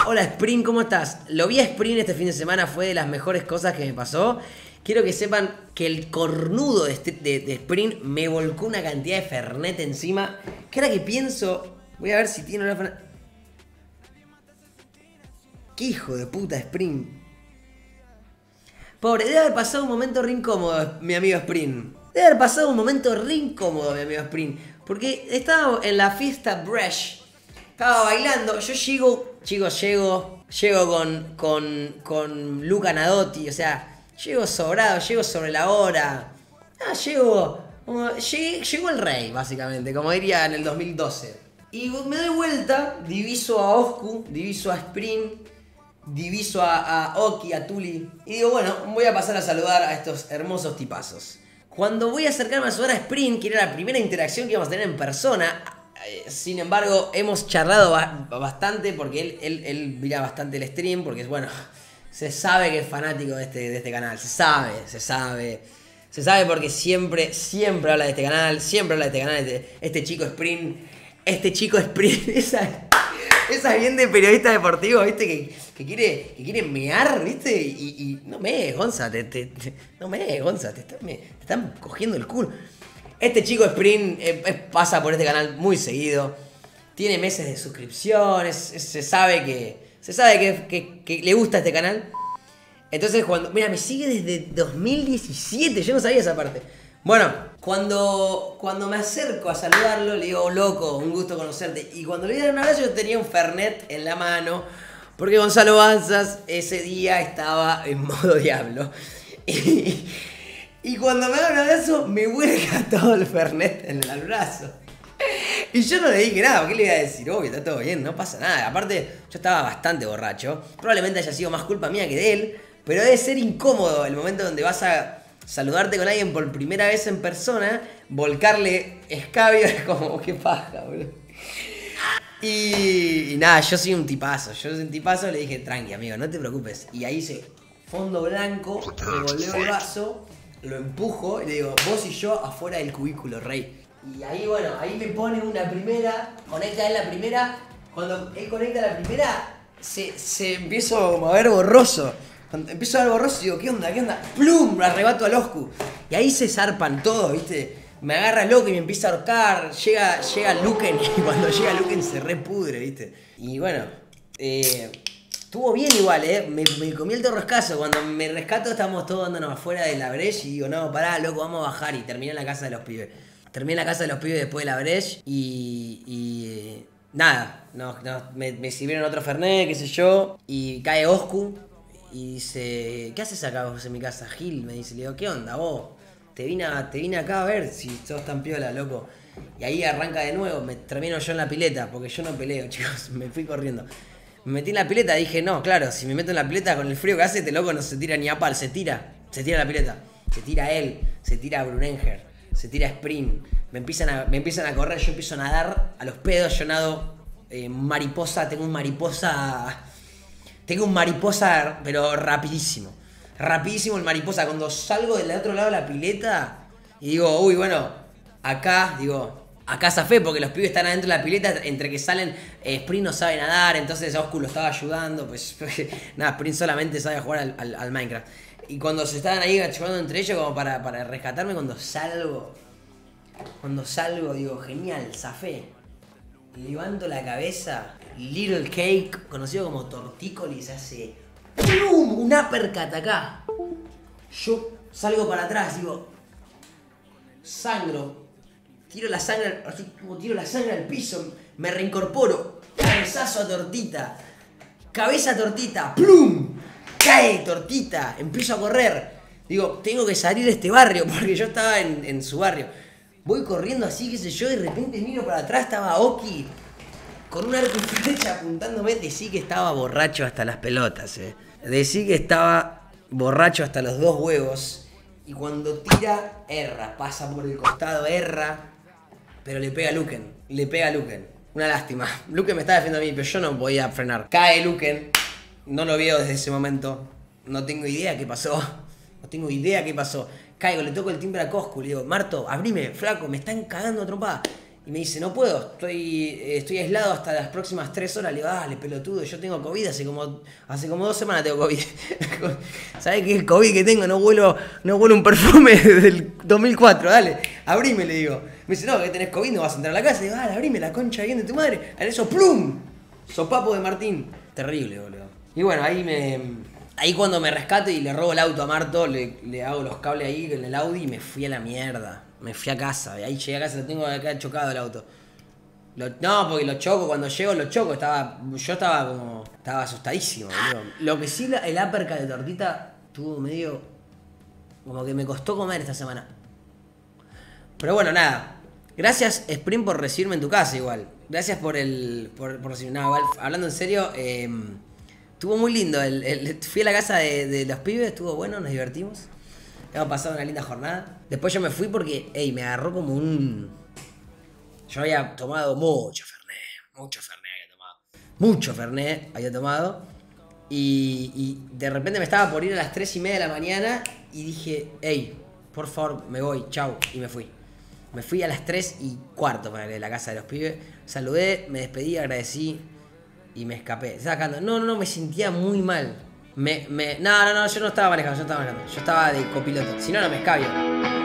Hola Spring, ¿cómo estás? Lo vi a Spring este fin de semana, fue de las mejores cosas que me pasó. Quiero que sepan que el cornudo de Spring me volcó una cantidad de Fernet encima. Que ahora que pienso, voy a ver si tiene una Fernet. ¡Qué hijo de puta Spring! Pobre, debe haber pasado un momento re incómodo mi amigo Spring. Debe haber pasado un momento re incómodo mi amigo Spring. Porque estaba en la fiesta Bresh. Estaba bailando, yo llego, chicos, llego con Luca Nadotti, o sea, llego sobrado, llego sobre la hora. Llegó el rey, básicamente, como diría en el 2012. Y me doy vuelta, diviso a Oscu, diviso a Spring, diviso a Oki, a Tuli. Y digo, bueno, voy a pasar a saludar a estos hermosos tipazos. Cuando voy a acercarme a saludar a Spring, que era la primera interacción que íbamos a tener en persona, sin embargo, hemos charlado bastante porque él mira bastante el stream, porque bueno, se sabe que es fanático de este canal, se sabe porque siempre habla de este canal, este chico Spring, esa bien de periodista deportivo, ¿viste? Que quiere mear, ¿viste? Y no mees, Gonza, no mees, Gonza, te están cogiendo el culo. Este chico Spring pasa por este canal muy seguido. Tiene meses de suscripciones. Se sabe que le gusta este canal. Entonces mira, me sigue desde 2017. Yo no sabía esa parte. Bueno, cuando me acerco a saludarlo, le digo, loco, un gusto conocerte. Y cuando le di un abrazo, yo tenía un Fernet en la mano. Porque Gonzalo Banzas ese día estaba en modo diablo. Y cuando me da un abrazo, me vuelca todo el Fernet en el brazo. Y yo no le dije nada, ¿qué le iba a decir? Obvio, está todo bien, no pasa nada. Aparte, yo estaba bastante borracho. Probablemente haya sido más culpa mía que de él. Pero debe ser incómodo el momento donde vas a saludarte con alguien por primera vez en persona, volcarle escabio, es como, qué paja, boludo. Y nada, yo soy un tipazo. Le dije, tranqui, amigo, no te preocupes. Y ahí hice fondo blanco, me volvió el vaso. Lo empujo y le digo, vos y yo afuera del cubículo, rey. Y ahí, bueno, ahí me pone una primera, conecta él la primera. Cuando él conecta la primera, se empiezo a ver borroso. Cuando empiezo a ver borroso, digo, ¿qué onda? ¡Plum! Arrebato al Oscu. Y ahí se zarpan todos, ¿viste? Me agarra loco y me empieza a ahorcar. Llega Luken y cuando llega Luken se repudre, ¿viste? Y bueno, estuvo bien igual, me comí el torroscazo. Cuando me rescato estamos todos andándonos afuera de la Breche y digo, no, pará, loco, vamos a bajar. Y terminé en la casa de los pibes. Después de la Breche y nada, me sirvieron otro Fernet, qué sé yo. Y cae Oscu y dice, ¿qué haces acá vos en mi casa, Gil? Me dice, le digo, ¿qué onda vos? Te vine acá a ver si sos tan piola, loco. Y ahí arranca de nuevo, me termino yo en la pileta, porque yo no peleo, chicos, me fui corriendo. Me metí en la pileta, dije, no, claro, si me meto en la pileta con el frío que hace, este loco no se tira ni a pal, se tira la pileta. Se tira él, se tira Brunenger, se tira Spring. Me empiezan a correr, yo empiezo a nadar a los pedos, yo nado mariposa, tengo un mariposa, pero rapidísimo. Rapidísimo el mariposa. Cuando salgo del otro lado de la pileta y digo, uy, bueno, acá zafé porque los pibes están adentro de la pileta, entre que salen, Sprint no sabe nadar, entonces Oscu lo estaba ayudando, pues nada, Sprint solamente sabe jugar al Minecraft. Y cuando se estaban ahí jugando entre ellos como para rescatarme, cuando salgo digo, genial, zafé. Levanto la cabeza, Little Cake, conocido como Tortícolis, hace ¡plum! Un uppercut acá. Yo salgo para atrás, digo, sangro. Tiro la sangre al piso, me reincorporo, cabezazo a Tortita, cabeza a Tortita, ¡plum! Cae Tortita, empiezo a correr. Digo, tengo que salir de este barrio, porque yo estaba en su barrio. Voy corriendo así, qué sé yo, y de repente miro para atrás, estaba Oki con un arco y flecha apuntándome. Decí que estaba borracho hasta las pelotas, Decí que estaba borracho hasta los dos huevos. Y cuando tira, erra, pasa por el costado, erra. Pero le pega a Luken. Una lástima. Luken me está defendiendo a mí, pero yo no podía frenar. Cae Luken. No lo veo desde ese momento. No tengo idea qué pasó. Caigo, le toco el timbre a Coscu. Le digo, Marto, abrime, flaco, me están cagando a trompada. Y me dice, no puedo, estoy aislado hasta las próximas 3 horas. Le digo, dale, pelotudo, yo tengo COVID, hace como 2 semanas tengo COVID. ¿Sabés qué es el COVID que tengo? No huelo un perfume desde el 2004, dale, abrime, le digo. Me dice, no, que tenés COVID, no vas a entrar a la casa. Le digo, dale, abrime la concha bien de tu madre. A eso, ¡plum! Sopapo de Martín. Terrible, boludo. Y bueno, ahí cuando me rescato y le robo el auto a Marto, le hago los cables ahí en el Audi y me fui a la mierda. Me fui a casa, ahí llegué a casa, lo tengo acá chocado el auto. No, porque lo choco, cuando llego lo choco, yo estaba asustadísimo, boludo. Lo que sí, el uppercut de tortita tuvo medio, como que me costó comer esta semana. Pero bueno, nada. Gracias, Sprint, por recibirme en tu casa igual. Gracias por recibirme. No, igual, hablando en serio, estuvo muy lindo. Fui a la casa de los pibes, estuvo bueno, nos divertimos. Hemos pasado una linda jornada. Después yo me fui porque, me agarró como un... Yo había tomado mucho Fernet había tomado. Y de repente me estaba por ir a las 3:30 de la mañana y dije, por favor, me voy, chau. Y me fui. Me fui a las 3:15 para la casa de los pibes. Saludé, me despedí, agradecí y me escapé. Estaba cagando. No, me sentía muy mal. No, yo no estaba manejando, yo estaba de copiloto. Si no, no me escabio.